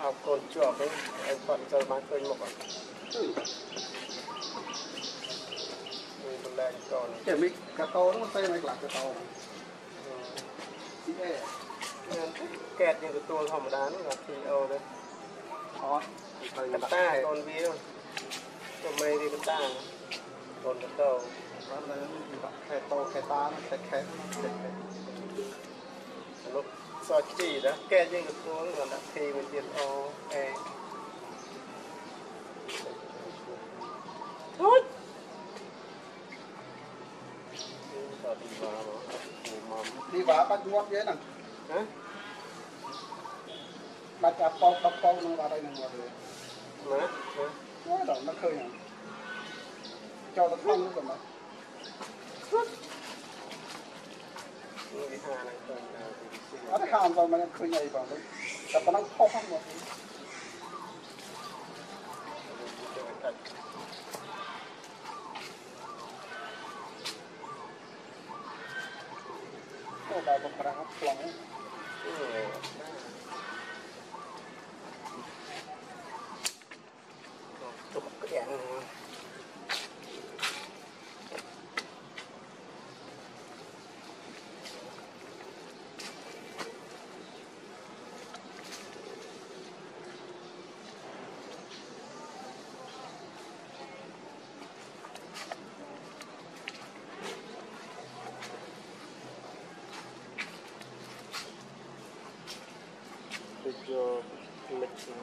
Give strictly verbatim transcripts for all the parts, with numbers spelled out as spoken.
học còn chuột đấy anh phận chơi bán khơi một mình lên còn để mình cá to nó tay này là cá to kẹt như cái tua hòm đá nó là thì ô đấy cái ta còn vi đâu còn mây thì cái ta còn cái đầu kẹt to kẹt ta nó kẹt kẹt lúc so chỉ đó kẹt như cái tua nó là thì mình tiền ô e thôi đi vào bắt ngót dễ nè hả bắt cá po bắt po nó vào đây nè ngót rồi hả nó đâu nó khơi nè cho nó không nữa mà ở đây hàm vào mà nó khơi nhảy vào đấyแต่nó không không một Hãy subscribe cho kênh Ghiền Mì Gõ để không bỏ lỡ những video hấp dẫn video mixing.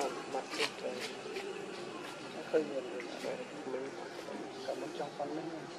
khơi nhiều mình cầm trong con lên